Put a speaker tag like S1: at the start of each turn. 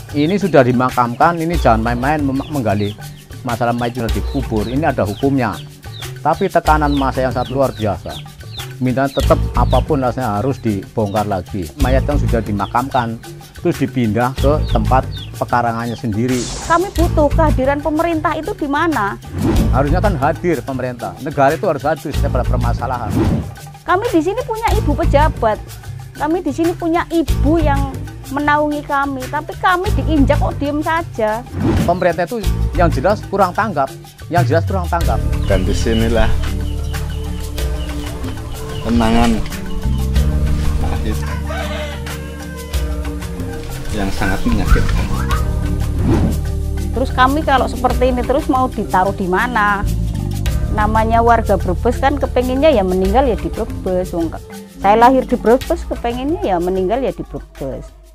S1: Ini sudah dimakamkan, ini jangan main-main menggali masalah mayat sudah dikubur, ini ada hukumnya. Tapi tekanan massa yang sangat luar biasa. Minta tetap apapun rasanya harus dibongkar lagi. Mayat yang sudah dimakamkan terus dipindah ke tempat pekarangannya sendiri.
S2: Kami butuh kehadiran pemerintah itu di mana?
S1: Harusnya kan hadir pemerintah. Negara itu harus hadir setiap ada permasalahan.
S2: Kami di sini punya ibu pejabat. Kami di sini punya ibu yang menaungi kami, tapi kami diinjak kok diem saja.
S1: Pemerintah itu yang jelas kurang tanggap,
S3: Dan disinilah kenangan pahit yang sangat menyakitkan.
S2: Terus kami kalau seperti ini terus mau ditaruh di mana? Namanya warga Brebes kan kepenginnya ya meninggal ya di Brebes. Saya lahir di Brebes, kepenginnya ya meninggal ya di Brebes.